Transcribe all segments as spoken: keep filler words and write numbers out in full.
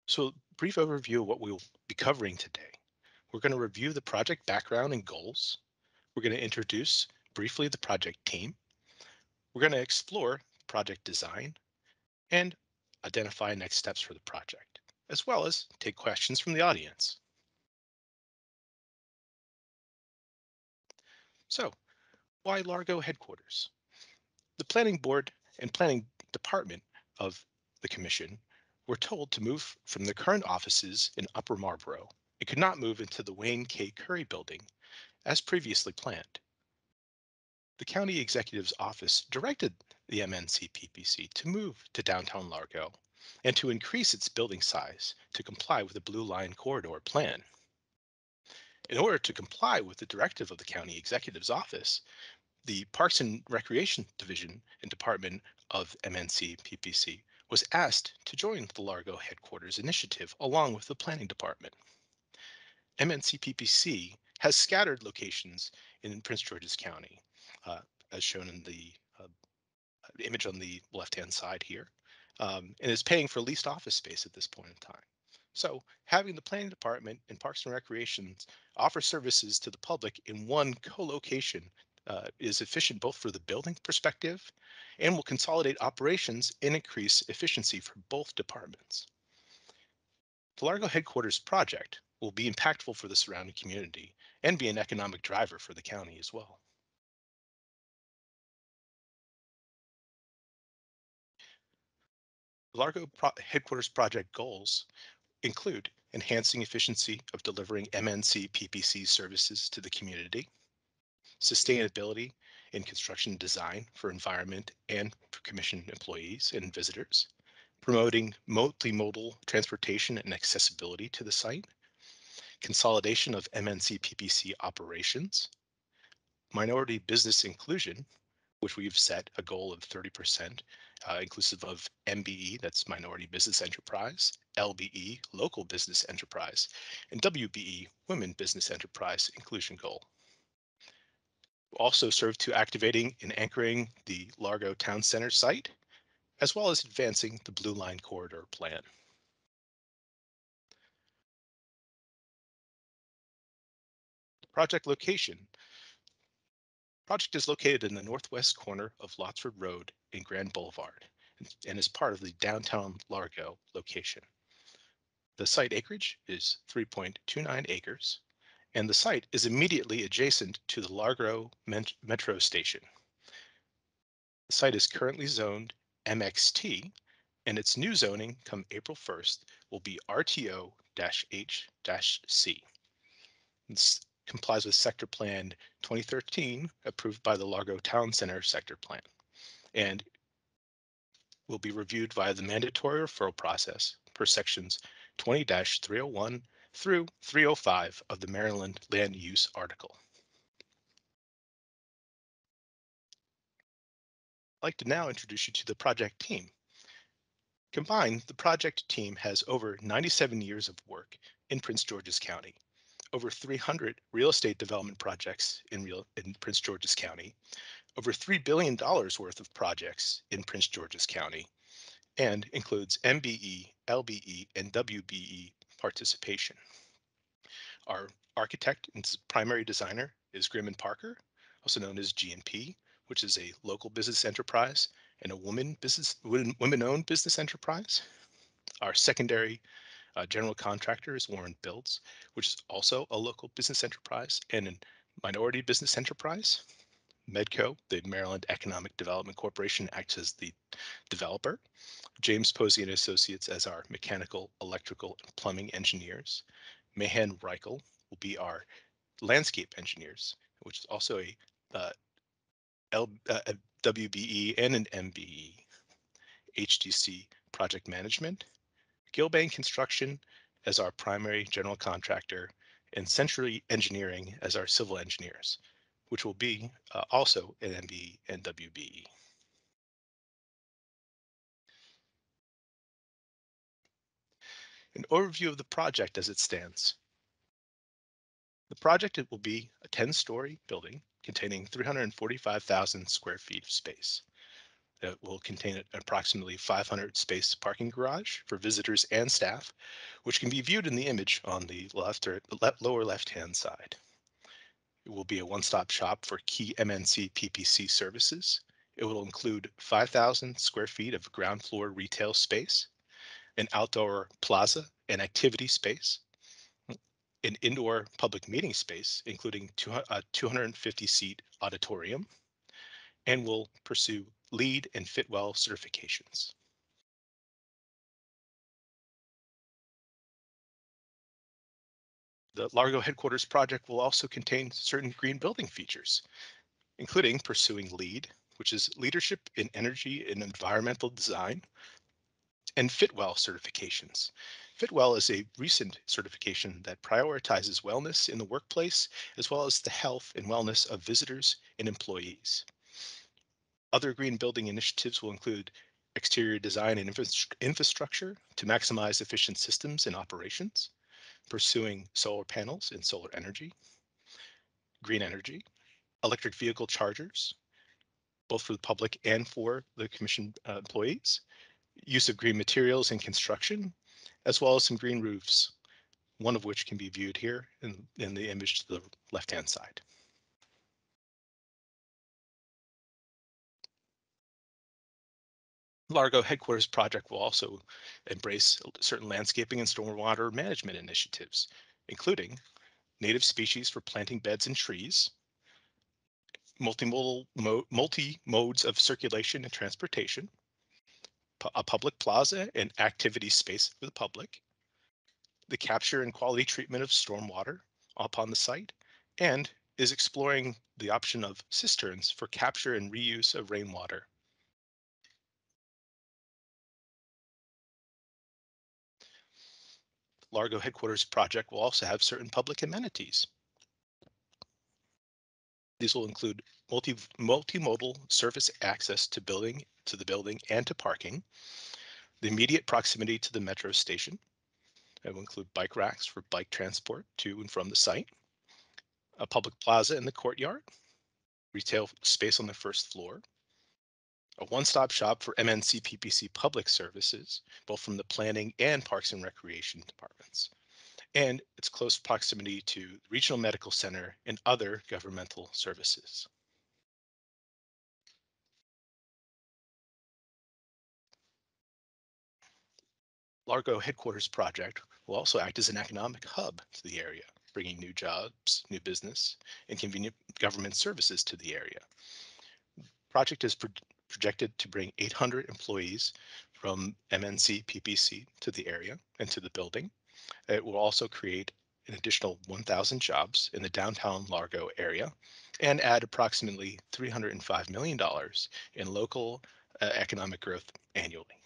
So, brief overview of what we'll be covering today. We're going to review the project background and goals. We're going to introduce briefly the project team. We're going to explore project design and identify next steps for the project, as well as take questions from the audience. So, why Largo headquarters? The planning board and planning department of the commission were told to move from their current offices in Upper Marlboro. It could not move into the Wayne K. Curry building as previously planned. The county executive's office directed the M N C P P C to move to downtown Largo and to increase its building size to comply with the Blue Line Corridor plan. In order to comply with the directive of the county executive's office, the Parks and Recreation Division and Department of M N C P P C was asked to join the Largo headquarters initiative along with the planning department. M N C P P C has scattered locations in Prince George's County, uh, as shown in the uh, image on the left-hand side here, um, and is paying for leased office space at this point in time. So having the planning department and Parks and Recreations offer services to the public in one co-location uh, is efficient both for the building perspective and will consolidate operations and increase efficiency for both departments. The Largo headquarters project will be impactful for the surrounding community and be an economic driver for the county as well. The Largo Pro- headquarters project goals include enhancing efficiency of delivering M N C P P C services to the community, sustainability in construction design for environment and for commission employees and visitors, promoting multimodal transportation and accessibility to the site, consolidation of M N C P P C operations, minority business inclusion, which we've set a goal of thirty percent, uh, inclusive of M B E, that's minority business enterprise, L B E, local business enterprise, and W B E, women business enterprise inclusion goal. Also serve to activating and anchoring the Largo Town Center site, as well as advancing the Blue Line Corridor plan. Project location. Project is located in the northwest corner of Lotsford Road and Grand Boulevard and is part of the downtown Largo location. The site acreage is three point two nine acres, and the site is immediately adjacent to the Largo Met- Metro Station. The site is currently zoned M X T, and its new zoning come April first will be R T O-H-C. This complies with Sector Plan twenty thirteen, approved by the Largo Town Center Sector Plan, and will be reviewed via the mandatory referral process per sections twenty three oh one through three oh five of the Maryland Land Use Article. I'd like to now introduce you to the project team. Combined, the project team has over ninety-seven years of work in Prince George's County, over three hundred real estate development projects in, real, in Prince George's County, over three billion dollars worth of projects in Prince George's County, and includes M B E, L B E, and W B E participation. Our architect and primary designer is Grimm and Parker, also known as G and P, which is a local business enterprise and a woman business women-owned business enterprise. Our secondary uh, general contractor is Warren Builds, which is also a local business enterprise and a minority business enterprise. Medco, the Maryland Economic Development Corporation, acts as the developer. James Posey and Associates as our mechanical, electrical, and plumbing engineers. Mahan Reichel will be our landscape engineers, which is also a, uh, L, uh, a W B E and an M B E. H D C project management. Gilbane Construction as our primary general contractor, and Century Engineering as our civil engineers, which will be uh, also an M B E and W B E. An overview of the project as it stands. The project it will be a ten-story building containing three hundred forty-five thousand square feet of space. It will contain an approximately five hundred space parking garage for visitors and staff, which can be viewed in the image on the left or le- lower left-hand side. It will be a one-stop shop for key M N C P P C services. It will include five thousand square feet of ground floor retail space, an outdoor plaza and activity space, an indoor public meeting space, including two, a two hundred fifty seat auditorium, and will pursue LEED and Fitwell certifications. The Largo headquarters project will also contain certain green building features, including pursuing LEED, which is Leadership in Energy and Environmental Design, and Fitwell certifications. Fitwell is a recent certification that prioritizes wellness in the workplace, as well as the health and wellness of visitors and employees. Other green building initiatives will include exterior design and infra- infrastructure to maximize efficient systems and operations, pursuing solar panels and solar energy, green energy, electric vehicle chargers, both for the public and for the commission uh, employees, use of green materials in construction, as well as some green roofs, one of which can be viewed here in, in the image to the left-hand side. Largo headquarters project will also embrace certain landscaping and stormwater management initiatives, including native species for planting beds and trees, multimodal mo- multi modes of circulation and transportation, pu- a public plaza and activity space for the public, the capture and quality treatment of stormwater upon the site, and is exploring the option of cisterns for capture and reuse of rainwater. Largo headquarters project will also have certain public amenities. These will include multi, multimodal surface access to building to the building and to parking, the immediate proximity to the metro station. It will include bike racks for bike transport to and from the site, a public plaza in the courtyard, retail space on the first floor, a one-stop shop for M N C P P C public services, both from the planning and parks and recreation departments, and its close proximity to the regional medical center and other governmental services. Largo headquarters project will also act as an economic hub to the area, bringing new jobs, new business, and convenient government services to the area. Project is pro- projected to bring eight hundred employees from M N C P P C to the area and to the building. It will also create an additional one thousand jobs in the downtown Largo area and add approximately three hundred five million dollars in local uh, economic growth annually.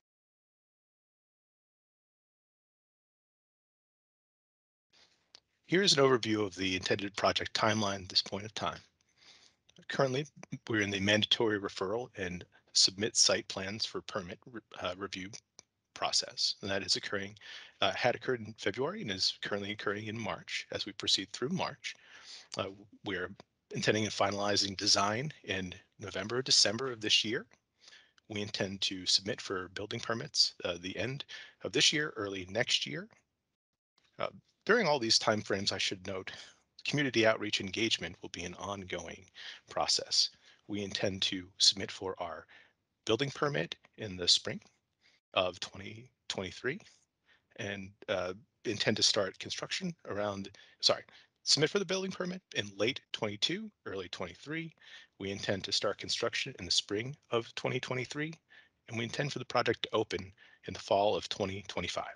Here's an overview of the intended project timeline at this point of time. Currently, we're in the mandatory referral and submit site plans for permit uh, review process, and that is occurring, uh, had occurred in February and is currently occurring in March. As we proceed through March, uh, we're intending on finalizing design in November, December of this year. We intend to submit for building permits uh, the end of this year, early next year. Uh, During all these timeframes, I should note, community outreach engagement will be an ongoing process. We intend to submit for our building permit in the spring of twenty twenty-three and uh, intend to start construction around, sorry, submit for the building permit in late twenty-two, early twenty-three. We intend to start construction in the spring of twenty twenty-three, and we intend for the project to open in the fall of twenty twenty-five.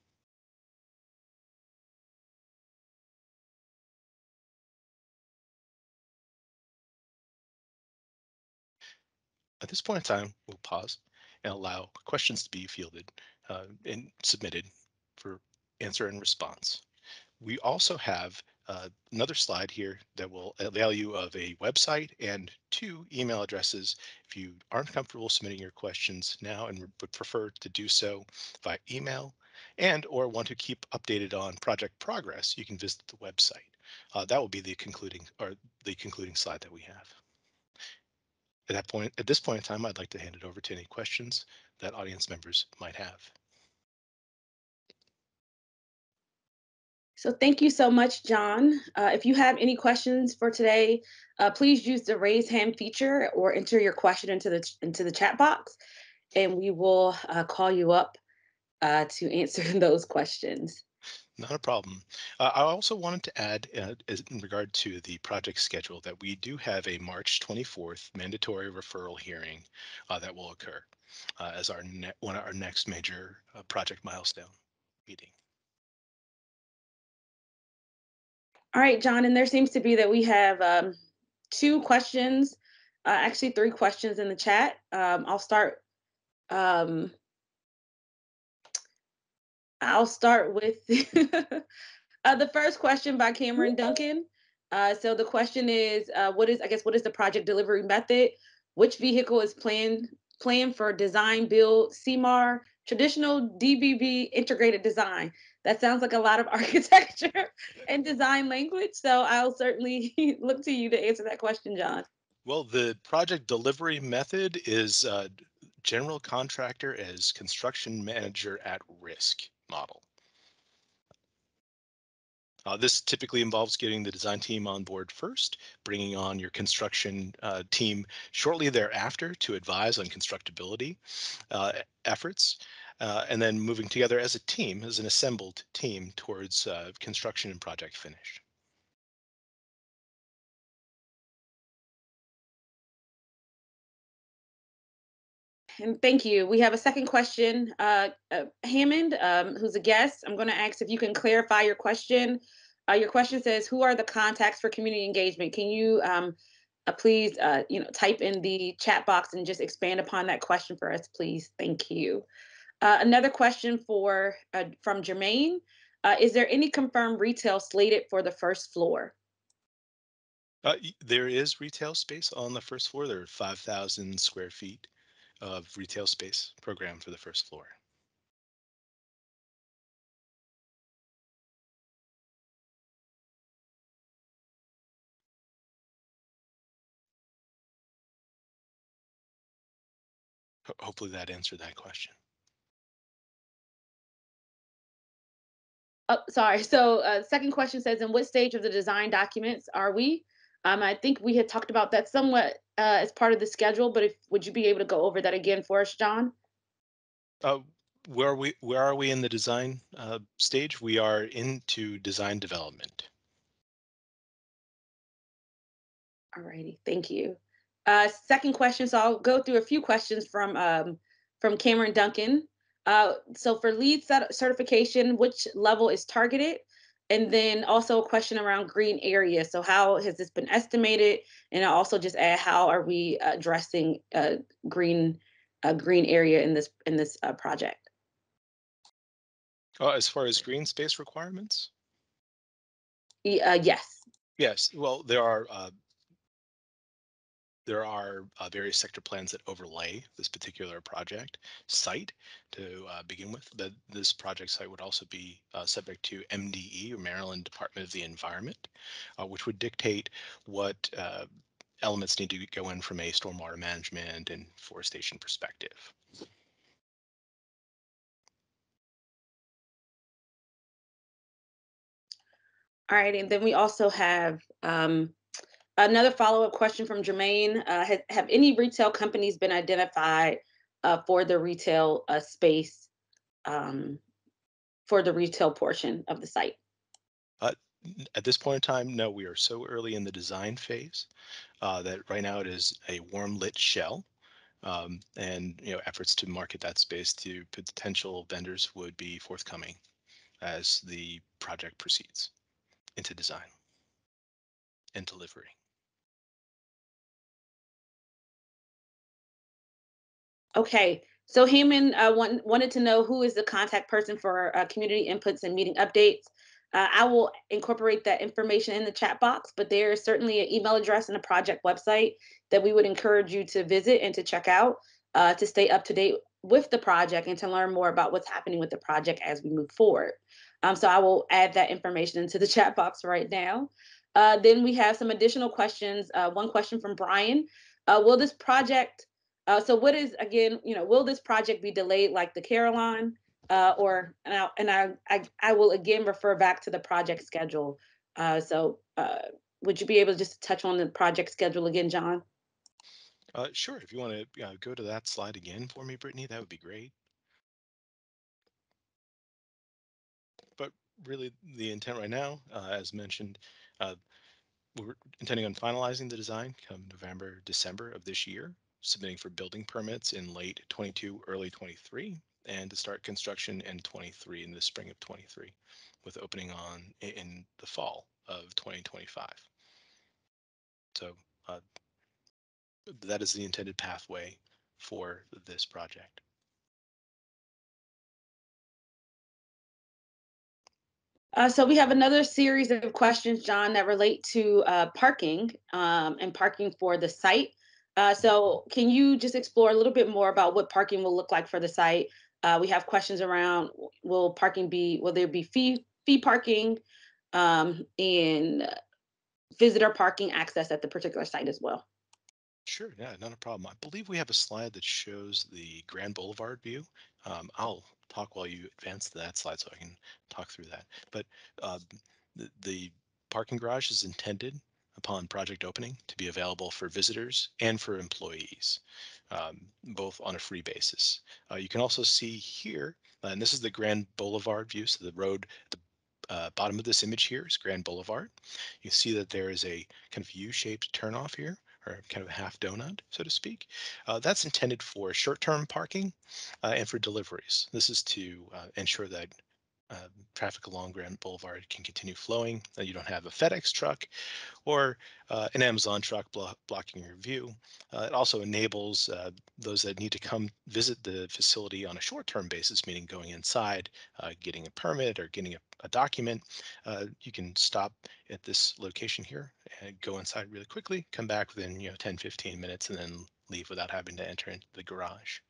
At this point in time, we'll pause and allow questions to be fielded uh, and submitted for answer and response. We also have uh, another slide here that will avail you of a website and two email addresses. If you aren't comfortable submitting your questions now and would prefer to do so via email and or want to keep updated on project progress, you can visit the website. Uh, that will be the concluding or the concluding slide that we have. At that point, at this point in time, I'd like to hand it over to any questions that audience members might have. So thank you so much, John. Uh, if you have any questions for today, uh, please use the raise hand feature or enter your question into the into the chat box, and we will uh, call you up uh, to answer those questions. Not a problem. Uh, I also wanted to add, uh, as- in regard to the project schedule, that we do have a March twenty-fourth mandatory referral hearing uh, that will occur uh, as our ne- one of our next major uh, project milestone meeting. All right, John, and there seems to be that we have um, two questions, uh, actually three questions in the chat. Um, I'll start. Um, I'll start with uh, the first question by Cameron Duncan. Uh, so the question is, uh, what is, I guess, what is the project delivery method? Which vehicle is planned planned for design, build, C M A R, traditional D B B, integrated design? That sounds like a lot of architecture and design language. So I'll certainly look to you to answer that question, John. Well, the project delivery method is uh, general contractor as construction manager at risk model. Uh, this typically involves getting the design team on board first, bringing on your construction uh, team shortly thereafter to advise on constructability uh, efforts, uh, and then moving together as a team, as an assembled team towards uh, construction and project finish. And thank you. We have a second question. Uh, uh, Hammond, um, who's a guest, I'm going to ask if you can clarify your question. Uh, your question says, "Who are the contacts for community engagement?" Can you um, uh, please, uh, you know, type in the chat box and just expand upon that question for us, please? Thank you. Uh, another question for uh, from Jermaine: uh, Is there any confirmed retail slated for the first floor? Uh, y- there is retail space on the first floor. There are five thousand square feet of retail space programmed for the first floor. Ho- hopefully that answered that question. Oh, sorry. So, uh, second question says, "In what stage of the design documents are we?" Um, I think we had talked about that somewhat uh, as part of the schedule, but if would you be able to go over that again for us, John? Uh, where are we? Where are we in the design uh, stage? We are into design development. All righty, thank you. Uh, second question. So I'll go through a few questions from um, from Cameron Duncan. Uh, so for lead cert- certification, which level is targeted? And then also a question around green area. So how has this been estimated? And I also just add, how are we addressing uh, green uh, green area in this in this uh, project? Uh, as far as green space requirements, Y- Uh, yes. yes. Well, there are uh, there are uh, various sector plans that overlay this particular project site to uh, begin with. But this project site would also be uh, subject to M D E, or Maryland Department of the Environment, uh, which would dictate what uh, elements need to go in from a stormwater management and forestation perspective. All right. And then we also have um, another follow-up question from Jermaine. Uh, have, have any retail companies been identified uh, for the retail uh, space, um, for the retail portion of the site? Uh, at this point in time, no, we are so early in the design phase uh, that right now it is a warm lit shell. Um, and you know, efforts to market that space to potential vendors would be forthcoming as the project proceeds into design and delivery. Okay. So Heyman uh, want, wanted to know who is the contact person for uh, community inputs and meeting updates. Uh, I will incorporate that information in the chat box, but there is certainly an email address and a project website that we would encourage you to visit and to check out uh, to stay up to date with the project and to learn more about what's happening with the project as we move forward. Um, so I will add that information into the chat box right now. Uh, then we have some additional questions. Uh, one question from Brian. Uh, will this project, uh, so what is, again, you know, will this project be delayed like the Caroline? Uh, or, and, I, and I, I, I will again refer back to the project schedule. Uh, so uh, would you be able to just touch on the project schedule again, John? Uh, sure, if you want to uh, go to that slide again for me, Brittany, that would be great. But really, the intent right now, uh, as mentioned, uh, we're intending on finalizing the design come November, December of this year, submitting for building permits in late twenty-two, early twenty-three, and to start construction in twenty-three, in the spring of twenty-three, with opening on in the fall of twenty twenty-five. So uh, that is the intended pathway for this project. Uh, so we have another series of questions, John, that relate to uh, parking um, and parking for the site. Uh, so can you just explore a little bit more about what parking will look like for the site? Uh, we have questions around, will parking be, will there be fee fee parking um, and visitor parking access at the particular site as well? Sure, yeah, not a problem. I believe we have a slide that shows the Grand Boulevard view. Um, I'll talk while you advance to that slide so I can talk through that. But uh, the, the parking garage is intended upon project opening to be available for visitors and for employees, um, both on a free basis. Uh, you can also see here, uh, and this is the Grand Boulevard view, so the road, the uh, bottom of this image here is Grand Boulevard. You see that there is a kind of U-shaped turnoff here, or kind of a half donut, so to speak. Uh, that's intended for short-term parking uh, and for deliveries. This is to uh, ensure that uh, traffic along Grand Boulevard can continue flowing, that you don't have a FedEx truck or uh, an Amazon truck blo- blocking your view. Uh, it also enables uh, those that need to come visit the facility on a short-term basis, meaning going inside, uh, getting a permit or getting a, a document. Uh, you can stop at this location here and go inside really quickly, come back within you know ten, fifteen minutes, and then leave without having to enter into the garage.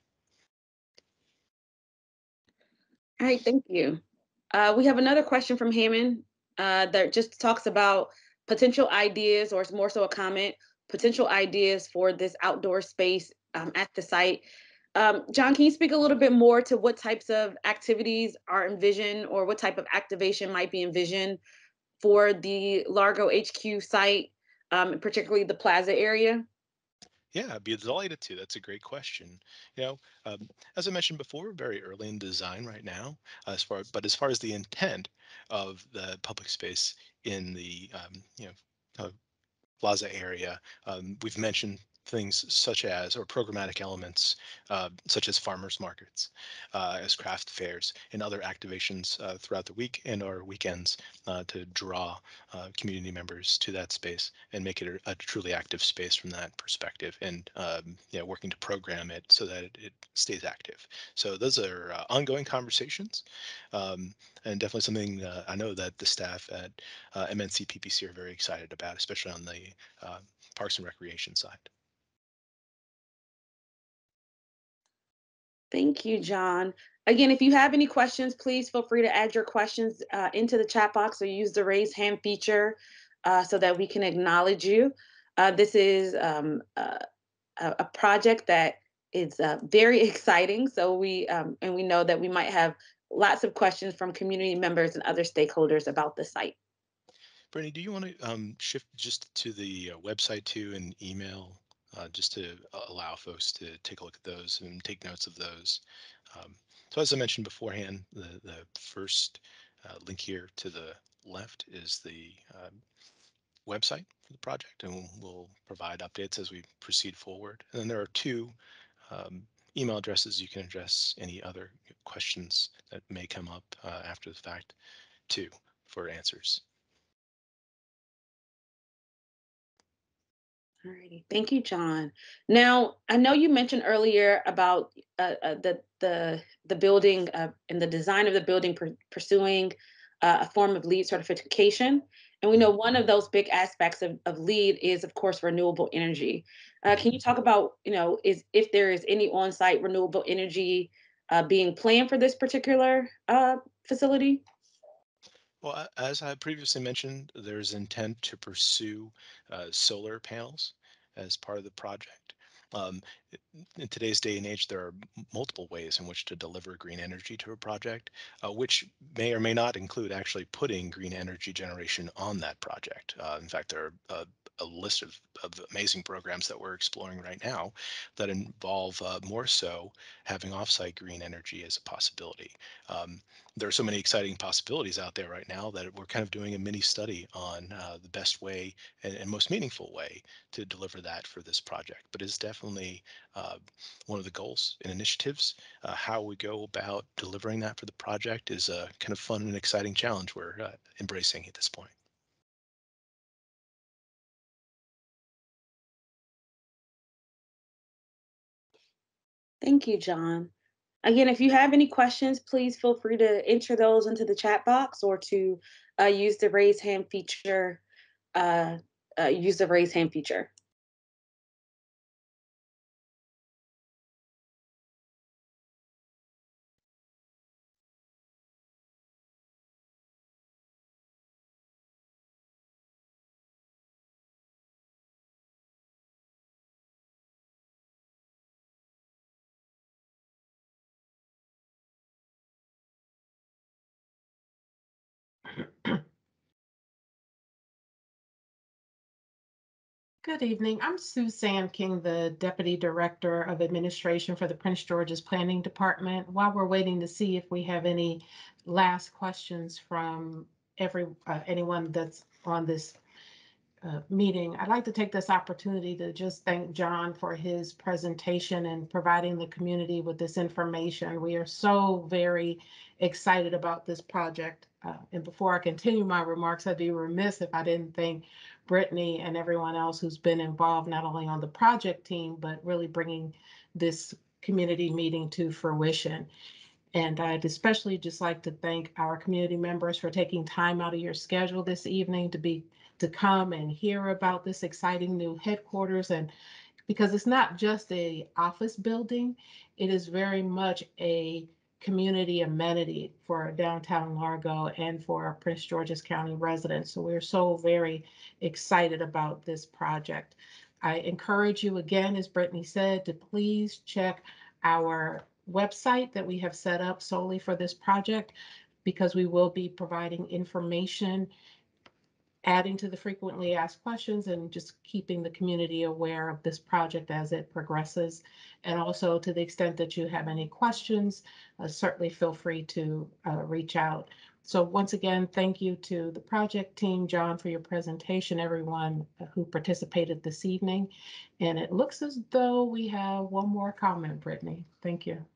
All right, thank you. Uh, we have another question from Hammond uh, that just talks about potential ideas, or it's more so a comment, potential ideas for this outdoor space um, at the site. Um, John, can you speak a little bit more to what types of activities are envisioned, or what type of activation might be envisioned for the Largo H Q site, um, particularly the plaza area? Yeah, I'd be delighted to. That's a great question. You know, um, as I mentioned before, we're very early in design right now, uh, as far but as far as the intent of the public space in the um, you know uh, plaza area. Um, we've mentioned things such as, or programmatic elements, uh, such as farmers markets, uh, as craft fairs, and other activations uh, throughout the week and our weekends uh, to draw uh, community members to that space and make it a, a truly active space from that perspective, and um, yeah, working to program it so that it, it stays active. So those are uh, ongoing conversations, um, and definitely something uh, I know that the staff at uh, M N C P P C are very excited about, especially on the uh, Parks and Recreation side. Thank you, John. Again, if you have any questions, please feel free to add your questions uh, into the chat box, or use the raise hand feature uh, so that we can acknowledge you. Uh, this is um, uh, a, a project that is uh, very exciting. So we um, and we know that we might have lots of questions from community members and other stakeholders about the site. Brittany, do you want to um, shift just to the uh, website too and email, uh, just to uh, allow folks to take a look at those and take notes of those? Um, so as I mentioned beforehand, the, the first uh, link here to the left is the uh, website for the project, and we'll, we'll provide updates as we proceed forward. And then there are two um, email addresses you can address any other questions that may come up uh, after the fact too, for answers. Alrighty, thank you, John. Now, I know you mentioned earlier about uh, uh, the the the building uh, and the design of the building pur- pursuing uh, a form of LEED certification, and we know Mhm. one of those big aspects of, of LEED is, of course, renewable energy. Uh, Mhm. can you talk about, you know, is if there is any on-site renewable energy uh, being planned for this particular uh, facility? Well, a- as I previously mentioned, there's intent to pursue uh, solar panels as part of the project. Um, in today's day and age, there are multiple ways in which to deliver green energy to a project, uh, which may or may not include actually putting green energy generation on that project. Uh, in fact, there are uh, a list of, of amazing programs that we're exploring right now that involve uh, more so having offsite green energy as a possibility. Um, there are so many exciting possibilities out there right now that we're kind of doing a mini study on uh, the best way and, and most meaningful way to deliver that for this project. But it's definitely uh, one of the goals and initiatives. Uh, how we go about delivering that for the project is a kind of fun and exciting challenge we're uh, embracing at this point. Thank you, John. Again, if you have any questions, please feel free to enter those into the chat box or to uh, use the raise hand feature. Uh, uh, use the raise hand feature. Good evening. I'm Suzanne King, the Deputy Director of Administration for the Prince George's Planning Department. While we're waiting to see if we have any last questions from every uh, anyone that's on this uh, meeting, I'd like to take this opportunity to just thank John for his presentation and providing the community with this information. We are so very excited about this project. Uh, and before I continue my remarks, I'd be remiss if I didn't thank Brittany and everyone else who's been involved, not only on the project team, but really bringing this community meeting to fruition. And I'd especially just like to thank our community members for taking time out of your schedule this evening to be to come and hear about this exciting new headquarters. And because it's not just a office building, it is very much a community amenity for downtown Largo and for our Prince George's County residents. So we're so very excited about this project. I encourage you again, as Brittany said, to please check our website that we have set up solely for this project, because we will be providing information, adding to the frequently asked questions, and just keeping the community aware of this project as it progresses. And also, to the extent that you have any questions, uh, certainly feel free to uh, reach out. So once again, thank you to the project team, John, for your presentation, everyone who participated this evening. And it looks as though we have one more comment, Brittany. Thank you.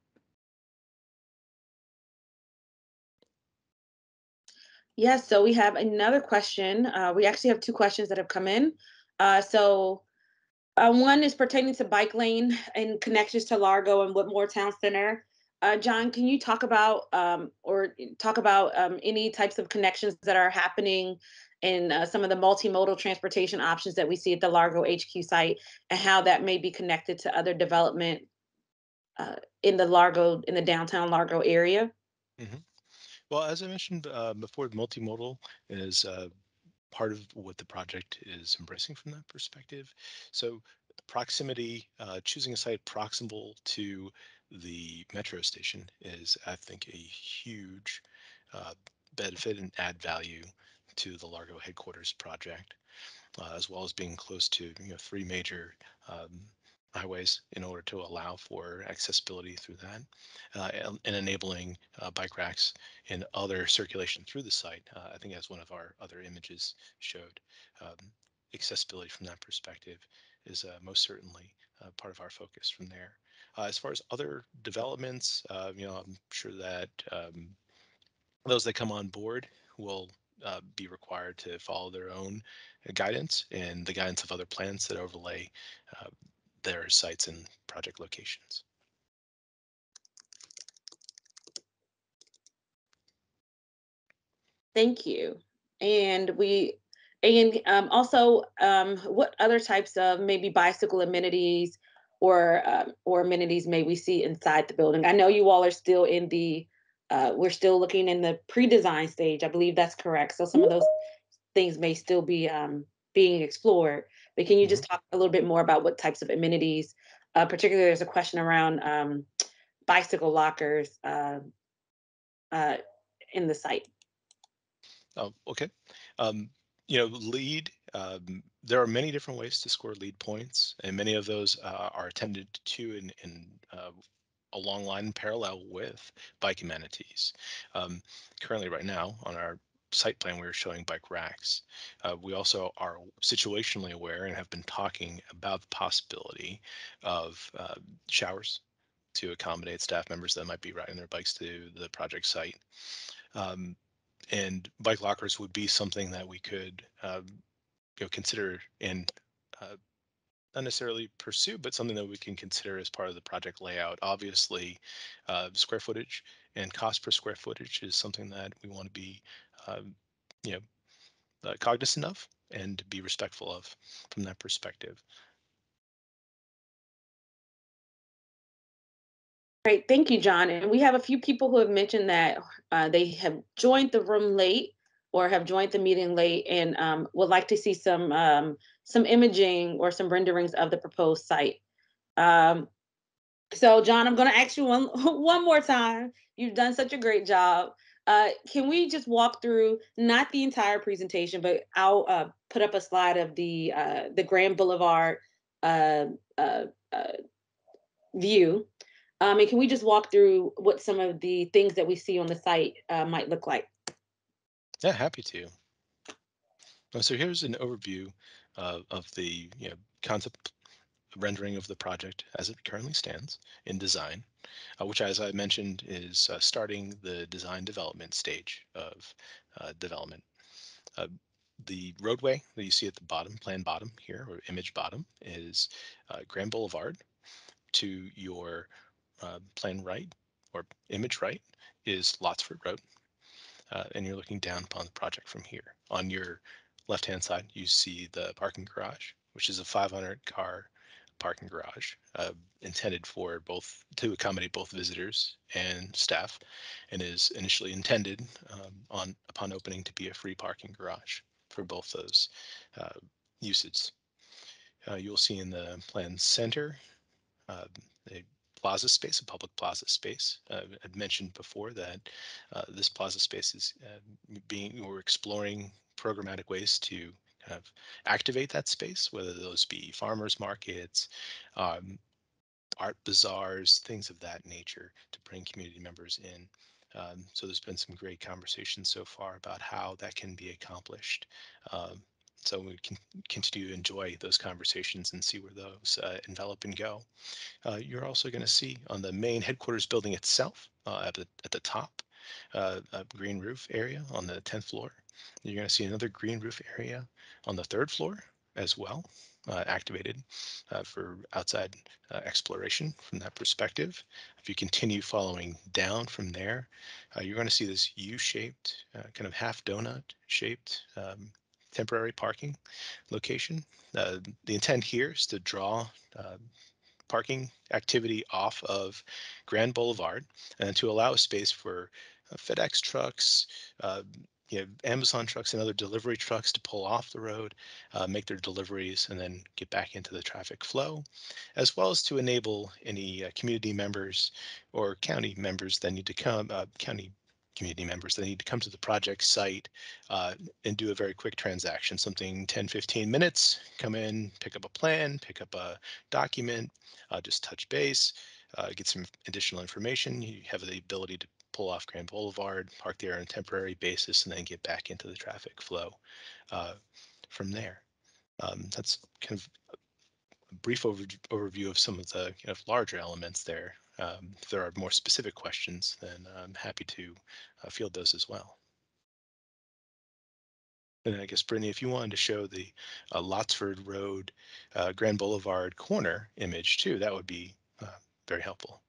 Yes, so we have another question. Uh, we actually have two questions that have come in. Uh, so uh, one is pertaining to bike lane and connections to Largo and Whitmore Town Center. Uh, John, can you talk about um, or talk about um, any types of connections that are happening in uh, some of the multimodal transportation options that we see at the Largo H Q site, and how that may be connected to other development uh, in the Largo, in the downtown Largo area? Mhm. Well, as I mentioned uh, before, multimodal is uh, part of what the project is embracing from that perspective. So, the proximity, uh, choosing a site proximal to the metro station is, I think, a huge uh, benefit and add value to the Largo headquarters project, uh, as well as being close to you know three major um, highways in order to allow for accessibility through that, uh, and, and enabling uh, bike racks and other circulation through the site. Uh, I think as one of our other images showed, um, accessibility from that perspective is uh, most certainly uh, part of our focus from there. Uh, as far as other developments, uh, you know, I'm sure that um, those that come on board will uh, be required to follow their own guidance and the guidance of other plans that overlay uh, their sites and project locations. Thank you. And we, and um, also, um, what other types of maybe bicycle amenities or um, or amenities may we see inside the building? I know you all are still in the, uh, we're still looking in the pre-design stage. I believe that's correct. So some of those things may still be um, being explored. But can you Mhm. just talk a little bit more about what types of amenities, uh, particularly there's a question around um, bicycle lockers uh, uh, in the site. Oh, okay. Um, you know, lead. Um, there are many different ways to score lead points, and many of those uh, are attended to in, in uh, a long line in parallel with bike amenities. Um, Currently, right now on our site plan, we're showing bike racks. Uh, we also are situationally aware and have been talking about the possibility of uh, showers to accommodate staff members that might be riding their bikes to the project site. Um, and bike lockers would be something that we could um, you know consider and uh, not necessarily pursue, but something that we can consider as part of the project layout. Obviously, uh, square footage and cost per square footage is something that we want to be um, you know uh, cognizant of and be respectful of from that perspective. Great, thank you, John. And we have a few people who have mentioned that uh, they have joined the room late or have joined the meeting late and um, would like to see some um, some imaging or some renderings of the proposed site. Um, so, John, I'm going to ask you one one more time. You've done such a great job. Uh, can we just walk through not the entire presentation, but I'll uh, put up a slide of the uh, the Grand Boulevard uh, uh, uh, view. Um, and can we just walk through what some of the things that we see on the site uh, might look like? Yeah, happy to. Uh, So here's an overview uh, of the you know concept rendering of the project as it currently stands in design, uh, which, as I mentioned, is uh, starting the design development stage of uh, development. Uh, the roadway that you see at the bottom, plan bottom here, or image bottom, is uh, Grand Boulevard. To your uh, plan right, or image right, is Lotsford Road, uh, and you're looking down upon the project from here. On your left-hand side, you see the parking garage, which is a five hundred car parking garage uh, intended for both to accommodate both visitors and staff, and is initially intended um, on upon opening to be a free parking garage for both those uh, uses. Uh, you'll see in the plan center uh, a plaza space, a public plaza space. Uh, I'd mentioned before that uh, this plaza space is uh, being, we're exploring programmatic ways to kind of activate that space, whether those be farmers markets, um, art bazaars, things of that nature to bring community members in. Um, so there's been some great conversations so far about how that can be accomplished. Um, so we can continue to enjoy those conversations and see where those uh, envelop and go. Uh, you're also going to see on the main headquarters building itself, uh, at the at the top, uh, a green roof area on the tenth floor. You're going to see another green roof area on the third floor as well, uh, activated uh, for outside uh, exploration from that perspective. If you continue following down from there, uh, you're going to see this U-shaped, uh, kind of half donut shaped um, temporary parking location. Uh, the intent here is to draw uh, parking activity off of Grand Boulevard and to allow a space for uh, FedEx trucks, uh, you know, Amazon trucks and other delivery trucks to pull off the road, uh, make their deliveries, and then get back into the traffic flow, as well as to enable any uh, community members or county members that need to come, uh, county community members that need to come to the project site uh, and do a very quick transaction, something ten, fifteen minutes, come in, pick up a plan, pick up a document, uh, just touch base, uh, get some additional information. You have the ability to pull off Grand Boulevard, park there on a temporary basis, and then get back into the traffic flow uh, from there. Um, that's kind of a brief over, overview of some of the kind of larger elements there. Um, if there are more specific questions, then I'm happy to uh, field those as well. And I guess, Brittany, if you wanted to show the uh, Lotsford Road, uh, Grand Boulevard corner image too, that would be uh, very helpful.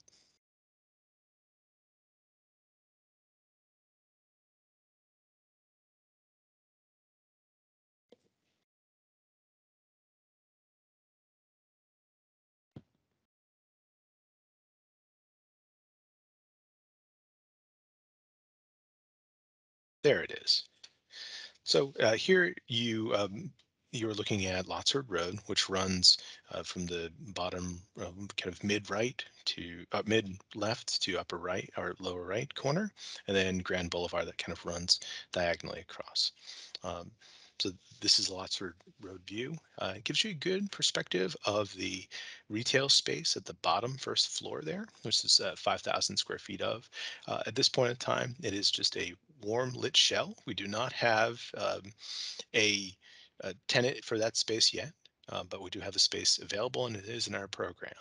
There it is. So uh, here you um, You're looking at Lotsford Road, which runs uh, from the bottom, uh, kind of mid right to uh, mid left to upper right or lower right corner, and then Grand Boulevard that kind of runs diagonally across. Um, so this is Lotsford Road view. Uh, it gives you a good perspective of the retail space at the bottom first floor there, which is uh, five thousand square feet of. Uh, at this point in time, it is just a warm lit shell. We do not have um, a, a tenant for that space yet, uh, but we do have the space available and it is in our program.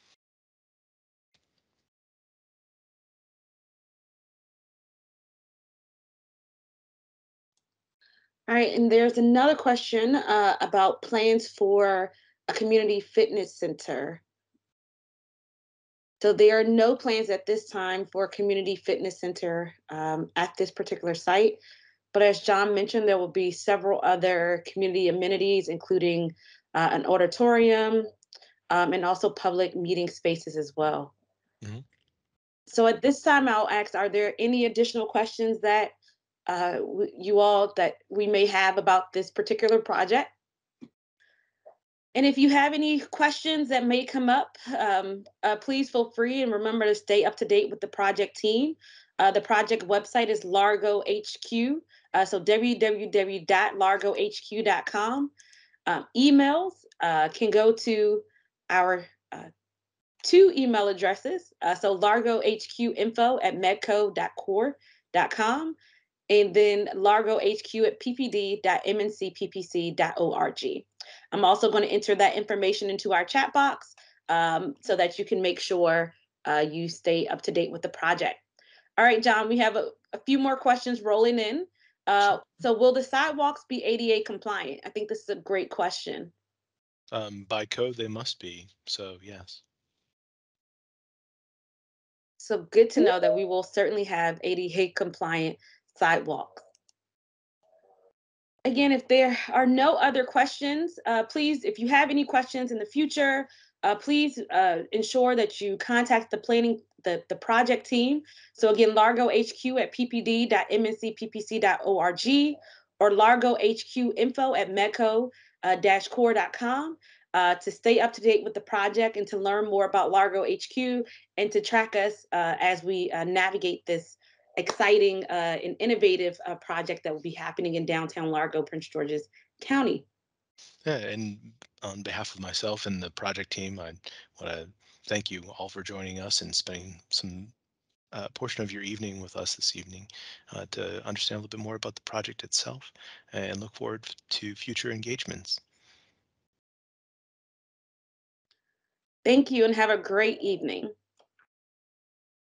All right, and there's another question uh, about plans for a community fitness center. So there are no plans at this time for a community fitness center um, at this particular site. But as John mentioned, there will be several other community amenities, including uh, an auditorium um, and also public meeting spaces as well. Mhm. So at this time, I'll ask, are there any additional questions that uh, you all that we may have about this particular project? And if you have any questions that may come up, um, uh, please feel free and remember to stay up to date with the project team. Uh, the project website is Largo H Q, uh, so w w w dot largo h q dot com. Um, emails uh, can go to our uh, two email addresses. Uh, so largo h q info at medco dot core dot com and then largo h q at p p d dot m n c p p c dot org. I'm also going to enter that information into our chat box um, so that you can make sure uh, you stay up to date with the project. All right, John, we have a, a few more questions rolling in. Uh, Sure. so will the sidewalks be A D A compliant? I think this is a great question. Um, by code, they must be. So yes. So good to know that we will certainly have A D A compliant sidewalks. Again, if there are no other questions, uh, please, if you have any questions in the future, uh, please uh, ensure that you contact the planning, the, the project team. So again, Largo H Q at p p d dot m n c p p c dot org or Largo H Q info at medco dash core dot com uh, to stay up to date with the project and to learn more about Largo H Q and to track us uh, as we uh, navigate this exciting uh, and innovative uh, project that will be happening in downtown Largo, Prince George's County. Yeah, and on behalf of myself and the project team, I want to thank you all for joining us and spending some uh, portion of your evening with us this evening uh, to understand a little bit more about the project itself and look forward to future engagements. Thank you and have a great evening.